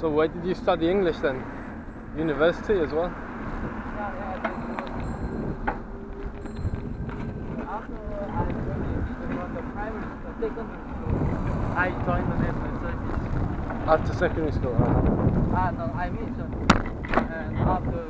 So where did you study English then? University as well? Yeah, I did university. After I joined the private secondary school, I joined the national service. After secondary school? No, I mentioned. And after...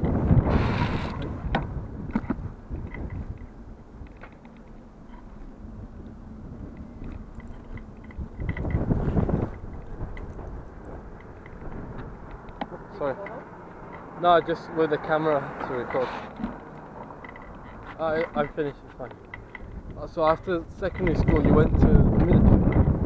Sorry. No, just with the camera to record. I'm finished, it's fine. So after secondary school you went to the military?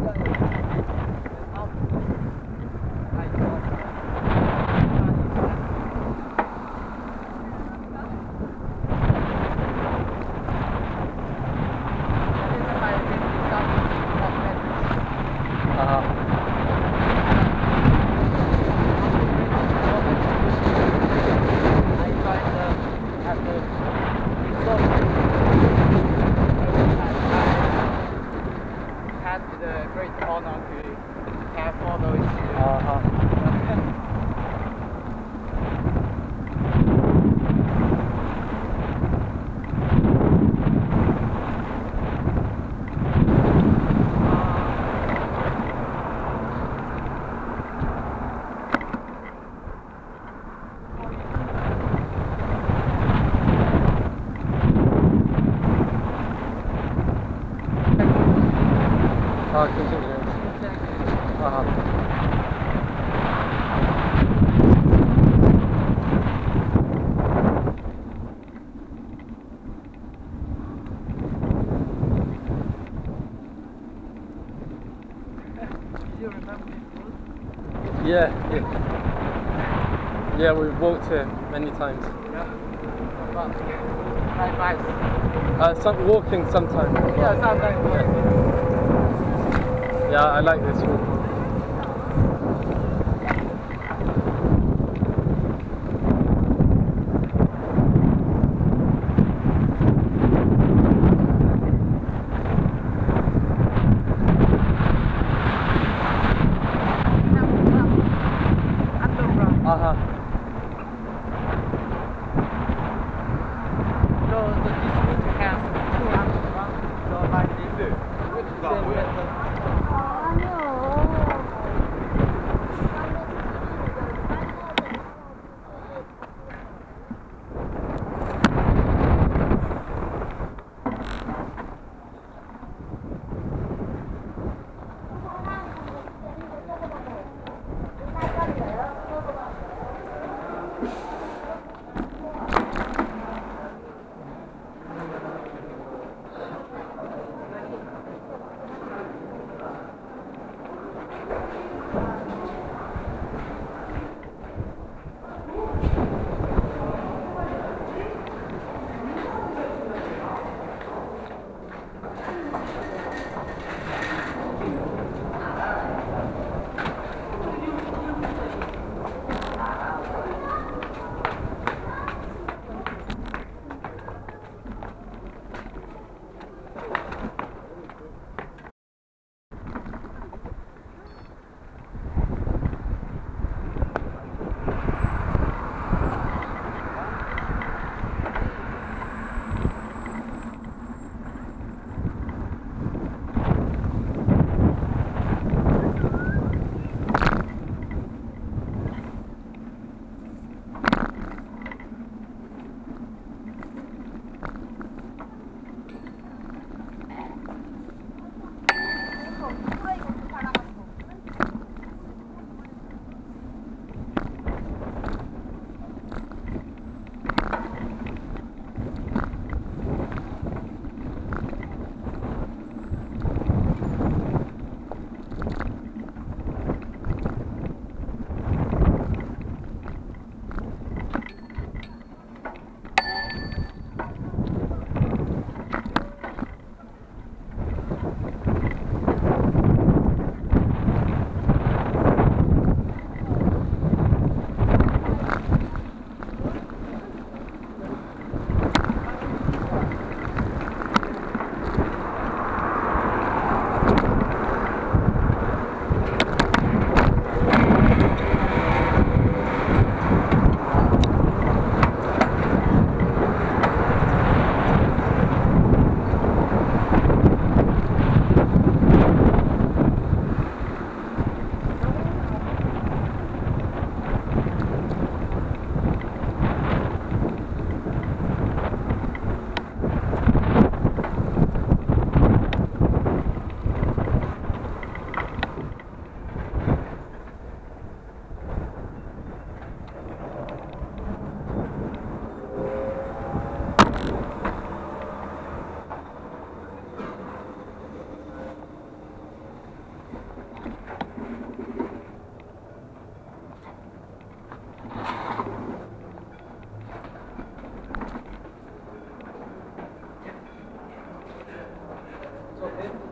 Yeah, we've walked here many times. Walking sometimes. Yeah, sometimes. Yeah, I like this route.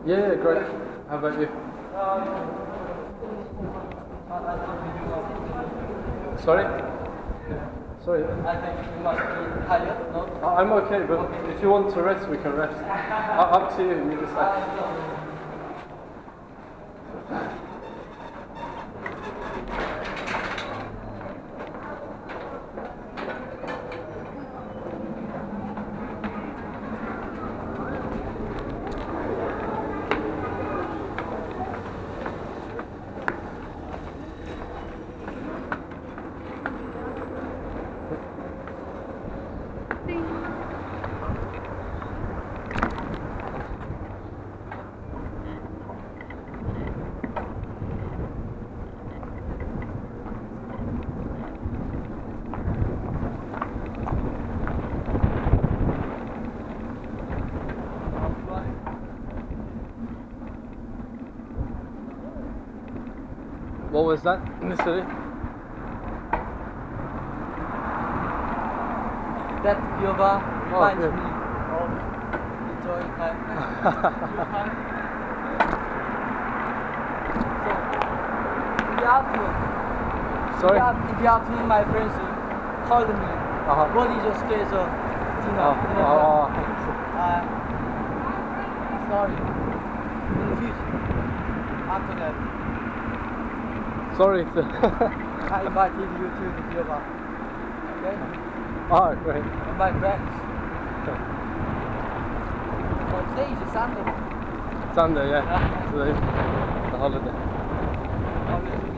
Yeah, great. How about you? Sorry? Sorry. I think you must be tired, no? I'm okay, but if you want to rest, we can rest. Up to you, you decide. What was that in the city? That yoga reminds good. me of enjoying time. So, in the afternoon, Sorry? in the afternoon, my friends called me. What is your schedule? Dinner. Sorry. In the future, after that, Sorry. I invited you to the yoga. Okay? Oh, great. And my friends. So today is Sunday. Sunday, yeah. Today, the holiday. Always meet.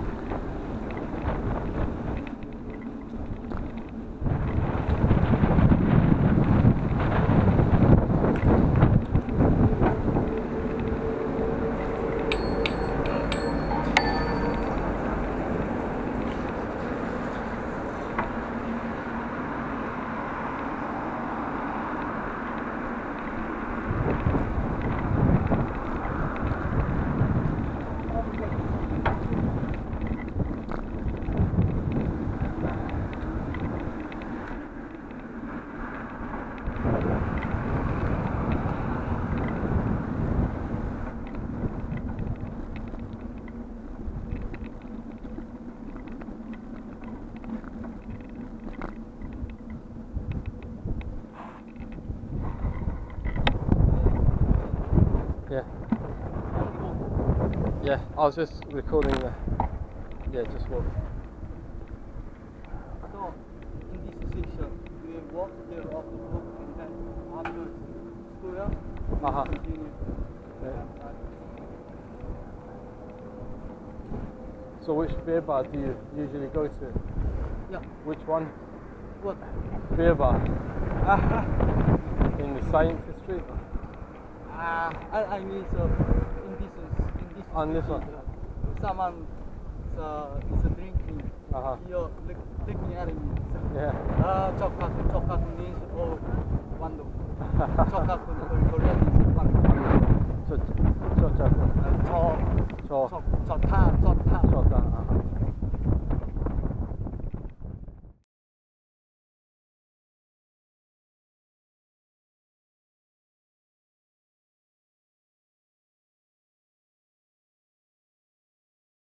Yeah. Yeah, I was just recording the. Yeah, just walk. So, in this section, we will walk there off the book and then after school, we continue. Yeah. So which beer bar do you usually go to? Yeah. Which one? What? Beer bar. In the Science Street? I mean, so in this On this one? someone is drinking. You're looking at me. Yeah. Chocolate means oh, wonderful. Chocolate.